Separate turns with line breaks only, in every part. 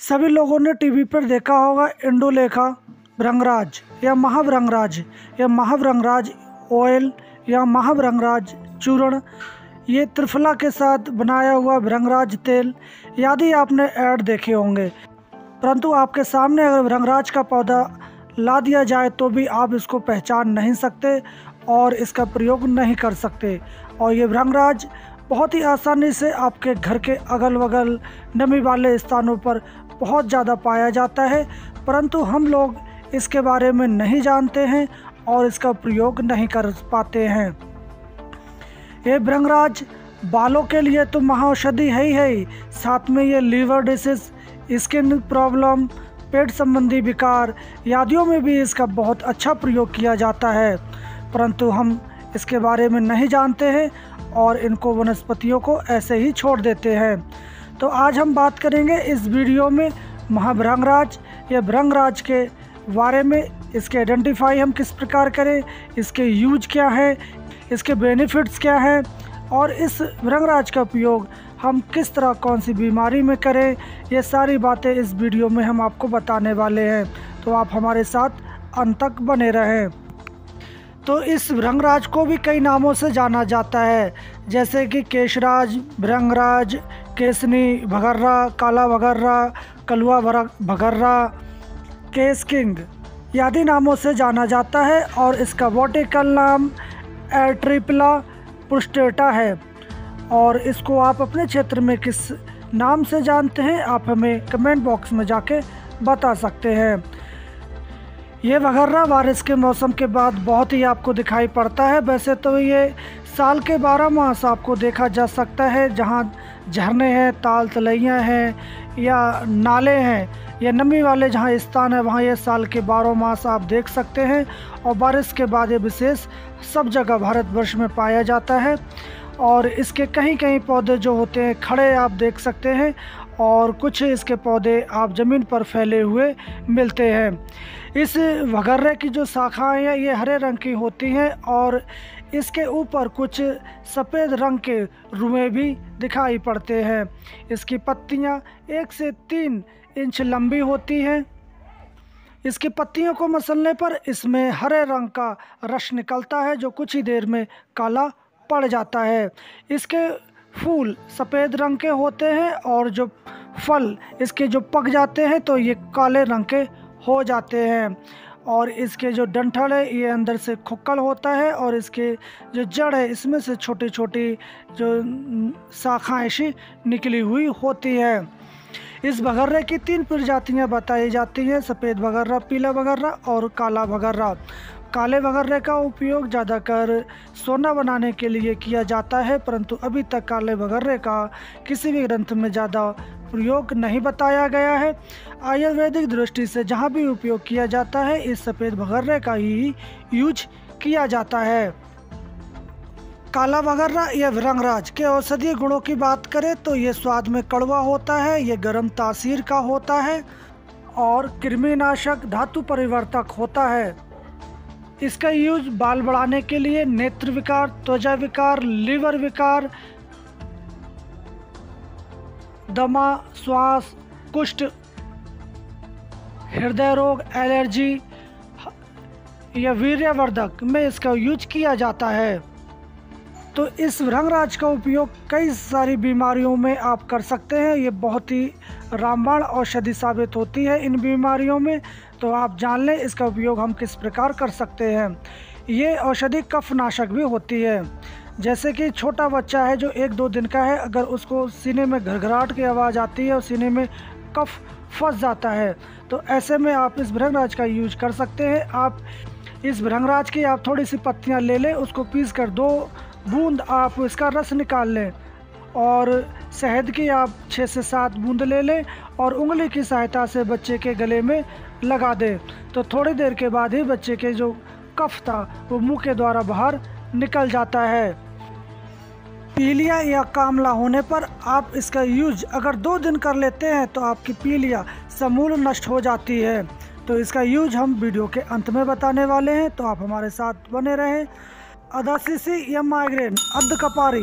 सभी लोगों ने टीवी पर देखा होगा इंडोलेखा भृंगराज या महाभृंगराज या महाभृंगराज ऑयल या महाभृंगराज चूर्ण। ये त्रिफला के साथ बनाया हुआ भृंगराज तेल यदि आपने ऐड देखे होंगे, परंतु आपके सामने अगर भृंगराज का पौधा ला दिया जाए तो भी आप इसको पहचान नहीं सकते और इसका प्रयोग नहीं कर सकते। और ये भृंगराज बहुत ही आसानी से आपके घर के अगल बगल नमी वाले स्थानों पर बहुत ज़्यादा पाया जाता है, परंतु हम लोग इसके बारे में नहीं जानते हैं और इसका प्रयोग नहीं कर पाते हैं। ये भृंगराज बालों के लिए तो महाऔषधि है ही, साथ में ये लीवर डिसीज, स्किन प्रॉब्लम, पेट संबंधी विकार आदियों में भी इसका बहुत अच्छा प्रयोग किया जाता है, परंतु हम इसके बारे में नहीं जानते हैं और इनको वनस्पतियों को ऐसे ही छोड़ देते हैं। तो आज हम बात करेंगे इस वीडियो में महाभृंगराज या भृंगराज के बारे में। इसके आइडेंटिफाई हम किस प्रकार करें, इसके यूज क्या है, इसके बेनिफिट्स क्या हैं और इस भृंगराज का उपयोग हम किस तरह कौन सी बीमारी में करें, ये सारी बातें इस वीडियो में हम आपको बताने वाले हैं। तो आप हमारे साथ अंत तक बने रहें। तो इस भृंगराज को भी कई नामों से जाना जाता है, जैसे कि केशराज, भृंगराज, केसनी भगर्रा, काला भगर्रा, कलुआ भगर्रा, केस किंग आदि नामों से जाना जाता है। और इसका बॉटिकल नाम एट्रिपला पुस्टेटा है। और इसको आप अपने क्षेत्र में किस नाम से जानते हैं आप हमें कमेंट बॉक्स में जाके बता सकते हैं। ये भगर्रा बारिश के मौसम के बाद बहुत ही आपको दिखाई पड़ता है। वैसे तो ये साल के 12 मास आपको देखा जा सकता है, जहाँ झरने हैं, ताल तलैयाँ हैं या नाले हैं या नमी वाले जहाँ स्थान है वहाँ ये साल के 12 मास आप देख सकते हैं। और बारिश के बाद ये विशेष सब जगह भारतवर्ष में पाया जाता है। और इसके कहीं कहीं पौधे जो होते हैं खड़े आप देख सकते हैं और कुछ इसके पौधे आप ज़मीन पर फैले हुए मिलते हैं। इस भगर्रे की जो शाखाएं हैं ये हरे रंग की होती हैं और इसके ऊपर कुछ सफ़ेद रंग के रुएं भी दिखाई पड़ते हैं। इसकी पत्तियां 1 से 3 इंच लंबी होती हैं। इसकी पत्तियों को मसलने पर इसमें हरे रंग का रस निकलता है जो कुछ ही देर में काला पड़ जाता है। इसके फूल सफ़ेद रंग के होते हैं और जो फल इसके जो पक जाते हैं तो ये काले रंग के हो जाते हैं। और इसके जो डंठल है ये अंदर से खुक्कल होता है और इसके जो जड़ है इसमें से छोटी छोटी जो शाखाएं सी निकली हुई होती हैं। इस भगर्रे की 3 प्रजातियां बताई जाती हैं, सफ़ेद भगर्रा, पीला भगर्रा और काला भगर्रा। काले भगर्रे का उपयोग ज़्यादातर सोना बनाने के लिए किया जाता है, परंतु अभी तक काले भगर्रे का किसी भी ग्रंथ में ज़्यादा प्रयोग नहीं बताया गया है। आयुर्वेदिक दृष्टि से जहाँ भी उपयोग किया जाता है इस सफ़ेद भगर्रे का ही यूज किया जाता है। काला भगर्रा या भृंगराज के औषधीय गुणों की बात करें तो ये स्वाद में कड़वा होता है, ये गर्म तासीर का होता है और कृमिनाशक, धातु परिवर्तक होता है। इसका यूज बाल बढ़ाने के लिए, नेत्र विकार, त्वचा विकार, लीवर विकार, दमा, श्वास, कुष्ठ, हृदय रोग, एलर्जी या वीर्यवर्धक में इसका यूज किया जाता है। तो इस भृंगराज का उपयोग कई सारी बीमारियों में आप कर सकते हैं। ये बहुत ही रामबाण औषधि साबित होती है इन बीमारियों में। तो आप जान लें इसका उपयोग हम किस प्रकार कर सकते हैं। ये औषधि कफनाशक भी होती है। जैसे कि छोटा बच्चा है जो 1-2 दिन का है, अगर उसको सीने में घरघराहट की आवाज़ आती है और सीने में कफ फंस जाता है तो ऐसे में आप इस भृंगराज का यूज कर सकते हैं। आप इस भृंगराज की आप थोड़ी सी पत्तियां ले लें, उसको पीस कर 2 बूंद आप इसका रस निकाल लें और शहद की आप 6 से 7 बूंद ले लें और उंगली की सहायता से बच्चे के गले में लगा दें। तो थोड़ी देर के बाद ही बच्चे के जो कफ था वो मुंह के द्वारा बाहर निकल जाता है। पीलिया या कामला होने पर आप इसका यूज अगर 2 दिन कर लेते हैं तो आपकी पीलिया समूल नष्ट हो जाती है। तो इसका यूज हम वीडियो के अंत में बताने वाले हैं, तो आप हमारे साथ बने रहें। अदासिसी या माइग्रेन, अर्धकपारी,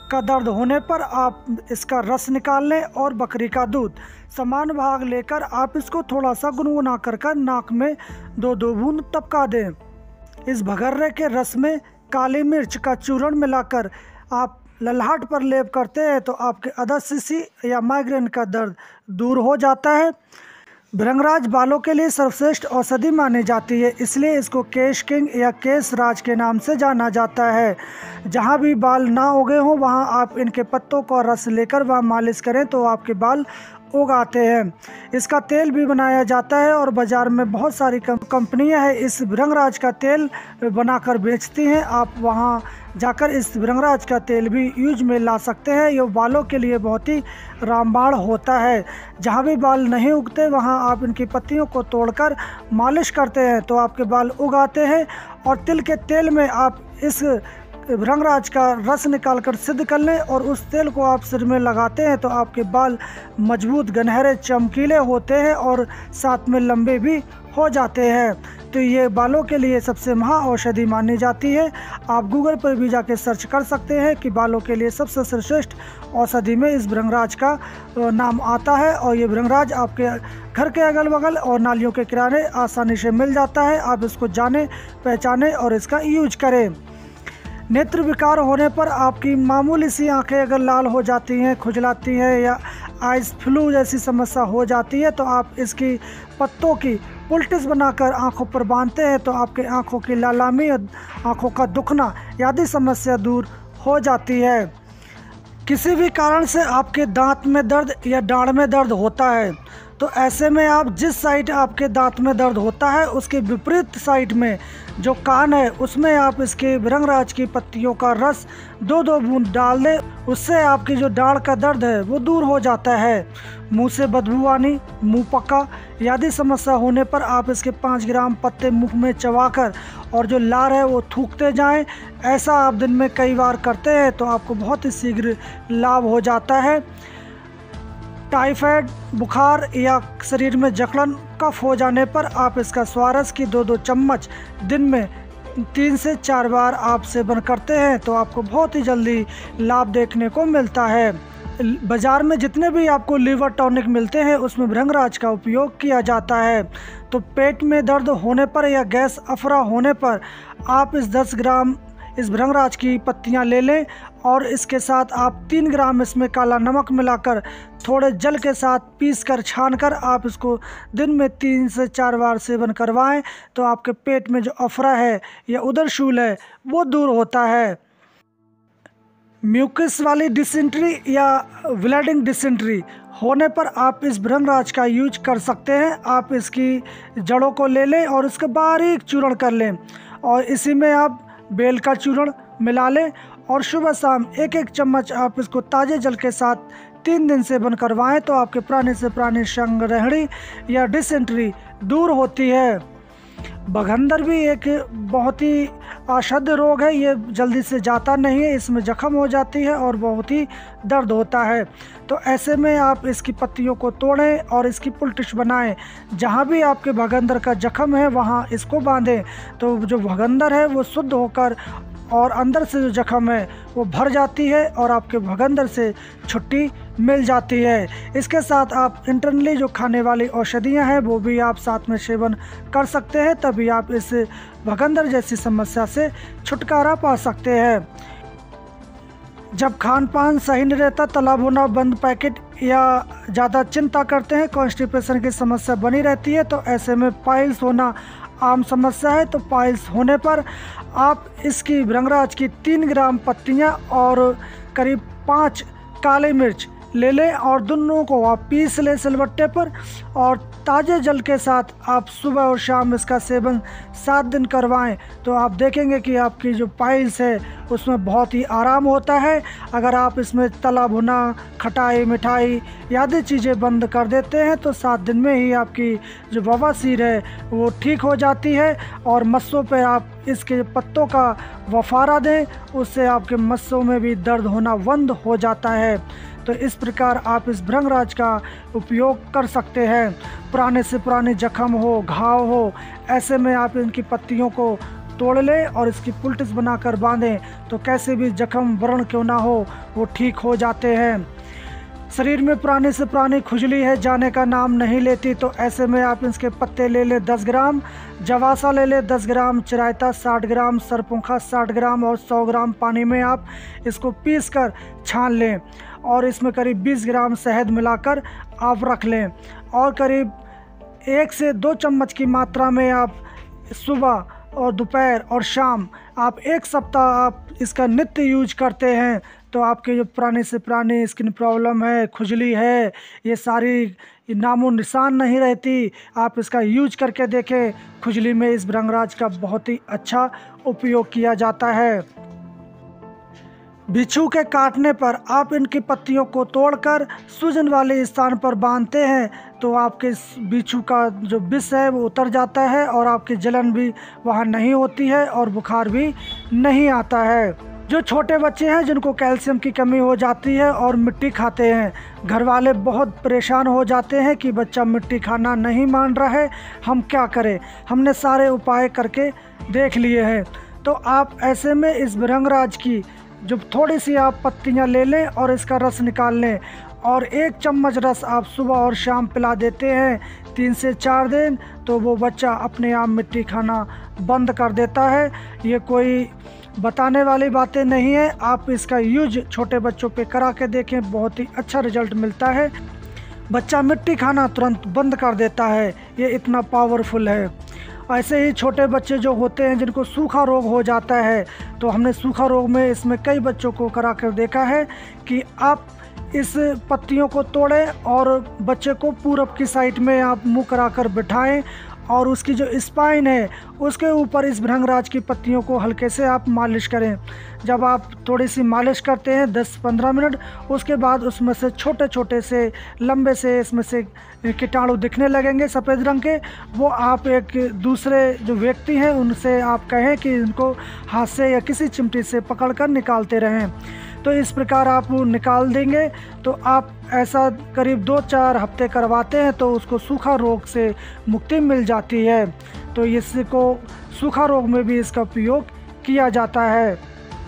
का दर्द होने पर आप इसका रस निकाल लें और बकरी का दूध समान भाग लेकर आप इसको थोड़ा सा गुनगुना कर नाक में 2-2 बूंद टपका दें। इस भगर्रे के रस में काली मिर्च का चूर्ण मिलाकर आप ललाट पर लेप करते हैं तो आपके अधस्सी या माइग्रेन का दर्द दूर हो जाता है। भृंगराज बालों के लिए सर्वश्रेष्ठ औषधि मानी जाती है, इसलिए इसको केश किंग या केश राज के नाम से जाना जाता है। जहाँ भी बाल ना उगे हों वहाँ आप इनके पत्तों का रस लेकर वहाँ मालिश करें तो आपके बाल उग आते हैं। इसका तेल भी बनाया जाता है और बाज़ार में बहुत सारी कंपनियां हैं इस भृंगराज का तेल बनाकर बेचती हैं। आप वहां जाकर इस भृंगराज का तेल भी यूज में ला सकते हैं। ये बालों के लिए बहुत ही रामबाण होता है। जहां भी बाल नहीं उगते वहां आप इनकी पत्तियों को तोड़कर मालिश करते हैं तो आपके बाल उग आते हैं। और तिल के तेल में आप इस भृंगराज का रस निकालकर सिद्ध कर लें और उस तेल को आप सिर में लगाते हैं तो आपके बाल मजबूत, घनहरे, चमकीले होते हैं और साथ में लंबे भी हो जाते हैं। तो ये बालों के लिए सबसे महा औषधि मानी जाती है। आप गूगल पर भी जाके सर्च कर सकते हैं कि बालों के लिए सबसे सर्वश्रेष्ठ औषधि में इस भृंगराज का नाम आता है। और ये भृंगराज आपके घर के अगल बगल और नालियों के किनारे आसानी से मिल जाता है। आप इसको जाने, पहचाने और इसका यूज करें। नेत्र विकार होने पर आपकी मामूली सी आंखें अगर लाल हो जाती हैं, खुजलाती हैं या आइस फ्लू जैसी समस्या हो जाती है तो आप इसकी पत्तों की पुलटिस बनाकर आंखों पर बांधते हैं तो आपके आंखों की लालामी और आंखों का दुखना आदि समस्या दूर हो जाती है। किसी भी कारण से आपके दांत में दर्द या डांड में दर्द होता है तो ऐसे में आप जिस साइड आपके दांत में दर्द होता है उसके विपरीत साइड में जो कान है उसमें आप इसके भृंगराज की पत्तियों का रस 2-2 बूंद डाल दें। उससे आपकी जो डांड का दर्द है वो दूर हो जाता है। मुंह से बदबू आनी, मुंह पका आदि समस्या होने पर आप इसके 5 ग्राम पत्ते मुंह में चबाकर और जो लार है वो थूकते जाएं। ऐसा आप दिन में कई बार करते हैं तो आपको बहुत ही शीघ्र लाभ हो जाता है। टाइफाइड, बुखार या शरीर में जकड़न, कफ हो जाने पर आप इसका स्वारस की 2-2 चम्मच दिन में 3 से 4 बार आप सेवन करते हैं तो आपको बहुत ही जल्दी लाभ देखने को मिलता है। बाज़ार में जितने भी आपको लीवर टॉनिक मिलते हैं उसमें भृंगराज का उपयोग किया जाता है। तो पेट में दर्द होने पर या गैस अफरा होने पर आप इस 10 ग्राम इस भृंगराज की पत्तियां ले लें और इसके साथ आप 3 ग्राम इसमें काला नमक मिलाकर थोड़े जल के साथ पीसकर छानकर आप इसको दिन में 3 से 4 बार सेवन करवाएं तो आपके पेट में जो अफरा है या उदर शूल है वो दूर होता है। म्यूकस वाली डिसेंट्री या ब्लीडिंग डिसेंट्री होने पर आप इस भृंगराज का यूज कर सकते हैं। आप इसकी जड़ों को ले लें और इसका बारीक चूर्ण कर लें और इसी में आप बेल का चूर्ण मिला लें और सुबह शाम 1-1 चम्मच आप इसको ताज़े जल के साथ 3 दिन सेवन करवाएं तो आपके पुराने से पुरानी संग्रहणी या डिसेंट्री दूर होती है। बघंदर भी एक बहुत ही अशुद्ध रोग है, ये जल्दी से जाता नहीं है, इसमें जख्म हो जाती है और बहुत ही दर्द होता है। तो ऐसे में आप इसकी पत्तियों को तोड़ें और इसकी पुलटिश बनाएं। जहाँ भी आपके भगंदर का जख्म है वहाँ इसको बांधें तो जो भगंदर है वो शुद्ध होकर और अंदर से जो जख्म है वो भर जाती है और आपके भगंदर से छुट्टी मिल जाती है। इसके साथ आप इंटरनली जो खाने वाली औषधियाँ हैं वो भी आप साथ में सेवन कर सकते हैं, तभी आप इस भगंदर जैसी समस्या से छुटकारा पा सकते हैं। जब खान पान सही नहीं रहता, तला भुना बंद पैकेट या ज़्यादा चिंता करते हैं, कॉन्स्टिपेशन की समस्या बनी रहती है तो ऐसे में पाइल्स होना आम समस्या है। तो पाइल्स होने पर आप इसकी भृंगराज की 3 ग्राम पत्तियां और करीब 5 काली मिर्च ले लें और दोनों को आप पीस लें सिलबट्टे पर और ताज़े जल के साथ आप सुबह और शाम इसका सेवन 7 दिन करवाएं तो आप देखेंगे कि आपकी जो पाइल्स है उसमें बहुत ही आराम होता है। अगर आप इसमें तला भुना, खटाई, मिठाई आदि चीज़ें बंद कर देते हैं तो 7 दिन में ही आपकी जो बवासीर है वो ठीक हो जाती है। और मस्सों पे आप इसके पत्तों का वफारा दें, उससे आपके मस्सों में भी दर्द होना बंद हो जाता है। तो इस प्रकार आप इस भृंगराज का उपयोग कर सकते हैं। पुराने से पुराने जख्म हो, घाव हो, ऐसे में आप इनकी पत्तियों को तोड़ लें और इसकी पुलटिस बनाकर बांधें तो कैसे भी जख्म व्रण क्यों ना हो वो ठीक हो जाते हैं। शरीर में पुराने से पुरानी खुजली है, जाने का नाम नहीं लेती, तो ऐसे में आप इसके पत्ते ले लें 10 ग्राम, जवासा ले लें 10 ग्राम, चिरायता 60 ग्राम, सरपुंखा 60 ग्राम और 100 ग्राम पानी में आप इसको पीस कर छान लें और इसमें करीब 20 ग्राम शहद मिलाकर आप रख लें और करीब 1 से 2 चम्मच की मात्रा में आप सुबह और दोपहर और शाम आप 1 सप्ताह आप इसका नित्य यूज करते हैं तो आपके जो पुराने से पुरानी स्किन प्रॉब्लम है, खुजली है, ये सारी नामो निशान नहीं रहती। आप इसका यूज करके देखें। खुजली में इस भृंगराज का बहुत ही अच्छा उपयोग किया जाता है। बिच्छू के काटने पर आप इनकी पत्तियों को तोड़कर सूजन वाले स्थान पर बांधते हैं तो आपके बिच्छू का जो विष है वो उतर जाता है और आपकी जलन भी वहाँ नहीं होती है और बुखार भी नहीं आता है। जो छोटे बच्चे हैं जिनको कैल्शियम की कमी हो जाती है और मिट्टी खाते हैं, घर वाले बहुत परेशान हो जाते हैं कि बच्चा मिट्टी खाना नहीं मान रहा है, हम क्या करें। हमने सारे उपाय करके देख लिए हैं। तो आप ऐसे में इस भृंगराज की जो थोड़ी सी आप पत्तियां ले लें और इसका रस निकाल लें और 1 चम्मच रस आप सुबह और शाम पिला देते हैं 3 से 4 दिन तो वो बच्चा अपने आप मिट्टी खाना बंद कर देता है। ये कोई बताने वाली बातें नहीं है। आप इसका यूज छोटे बच्चों पे करा के देखें, बहुत ही अच्छा रिजल्ट मिलता है। बच्चा मिट्टी खाना तुरंत बंद कर देता है, ये इतना पावरफुल है। ऐसे ही छोटे बच्चे जो होते हैं जिनको सूखा रोग हो जाता है तो हमने सूखा रोग में इसमें कई बच्चों को करा कर देखा है कि आप इस पत्तियों को तोड़ें और बच्चे को पूरब की साइड में आप मुँह करा कर बिठाएँ और उसकी जो स्पाइन है उसके ऊपर इस भृंगराज की पत्तियों को हल्के से आप मालिश करें। जब आप थोड़ी सी मालिश करते हैं 10-15 मिनट, उसके बाद उसमें से छोटे छोटे से लंबे से इसमें से कीटाणु दिखने लगेंगे सफ़ेद रंग के। वो आप एक दूसरे जो व्यक्ति हैं उनसे आप कहें कि इनको हाथ से या किसी चिमटी से पकड़कर निकालते रहें। तो इस प्रकार आप निकाल देंगे तो आप ऐसा करीब 2-4 हफ्ते करवाते हैं तो उसको सूखा रोग से मुक्ति मिल जाती है। तो इसको सूखा रोग में भी इसका उपयोग किया जाता है।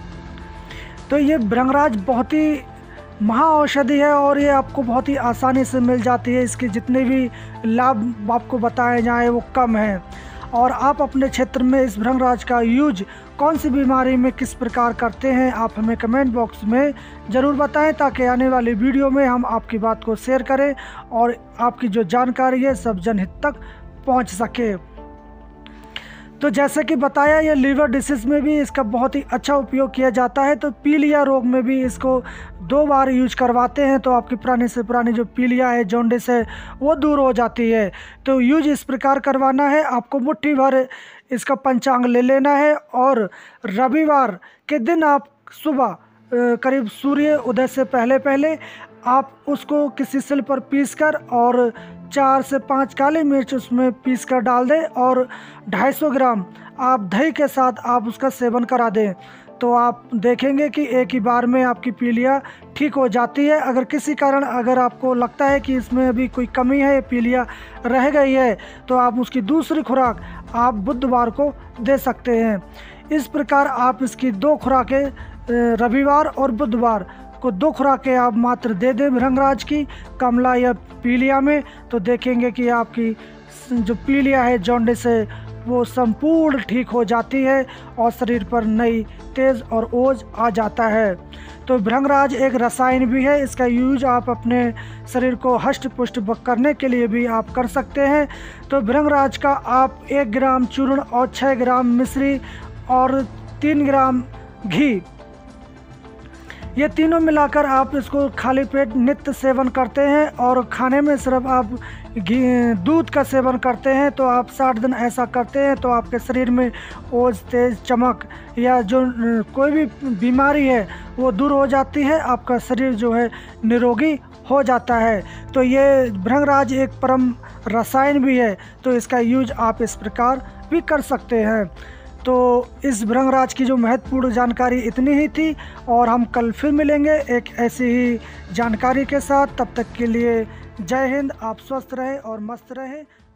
तो ये भृंगराज बहुत ही महाऔषधि है और ये आपको बहुत ही आसानी से मिल जाती है। इसके जितने भी लाभ आपको बताए जाएँ वो कम हैं और आप अपने क्षेत्र में इस भृंगराज का यूज कौन सी बीमारी में किस प्रकार करते हैं आप हमें कमेंट बॉक्स में ज़रूर बताएं ताकि आने वाली वीडियो में हम आपकी बात को शेयर करें और आपकी जो जानकारी है सब जनहित तक पहुंच सके। तो जैसे कि बताया ये लीवर डिसीज़ में भी इसका बहुत ही अच्छा उपयोग किया जाता है। तो पीलिया रोग में भी इसको 2 बार यूज करवाते हैं तो आपकी पुरानी से पुरानी जो पीलिया है, जॉन्डिस है, वो दूर हो जाती है। तो यूज इस प्रकार करवाना है, आपको मुट्ठी भर इसका पंचांग ले लेना है और रविवार के दिन आप सुबह करीब सूर्य उदय से पहले पहले आप उसको किसी सिल पर पीसकर और 4 से 5 काली मिर्च उसमें पीस कर डाल दें और 250 ग्राम आप दही के साथ आप उसका सेवन करा दें तो आप देखेंगे कि एक ही बार में आपकी पीलिया ठीक हो जाती है। अगर किसी कारण अगर आपको लगता है कि इसमें अभी कोई कमी है, पीलिया रह गई है, तो आप उसकी दूसरी खुराक आप बुधवार को दे सकते हैं। इस प्रकार आप इसकी 2 खुराकें रविवार और बुधवार को 2 खुराकें आप मात्र दे दें भृंगराज की कमला या पीलिया में, तो देखेंगे कि आपकी जो पीलिया है, जॉन्डिस है, वो संपूर्ण ठीक हो जाती है और शरीर पर नई तेज और ओज आ जाता है। तो भृंगराज एक रसायन भी है, इसका यूज आप अपने शरीर को हष्ट पुष्ट करने के लिए भी आप कर सकते हैं। तो भृंगराज का आप 1 ग्राम चूर्ण और 6 ग्राम मिश्री और 3 ग्राम घी, ये तीनों मिलाकर आप इसको खाली पेट नित्य सेवन करते हैं और खाने में सिर्फ आप दूध का सेवन करते हैं तो आप 60 दिन ऐसा करते हैं तो आपके शरीर में ओज, तेज, चमक या जो कोई भी बीमारी है वो दूर हो जाती है, आपका शरीर जो है निरोगी हो जाता है। तो ये भृंगराज एक परम रसायन भी है, तो इसका यूज आप इस प्रकार भी कर सकते हैं। तो इस भृंगराज की जो महत्वपूर्ण जानकारी इतनी ही थी और हम कल फिर मिलेंगे एक ऐसी ही जानकारी के साथ। तब तक के लिए जय हिंद। आप स्वस्थ रहें और मस्त रहें।